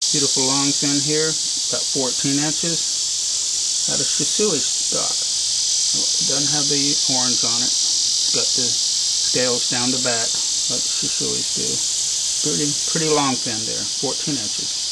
Beautiful long fin here, about 14 inches. Got a sushui stock. It doesn't have the orange on it. It's got the scales down the back, like the sushuis do. Pretty long fin there, 14 inches.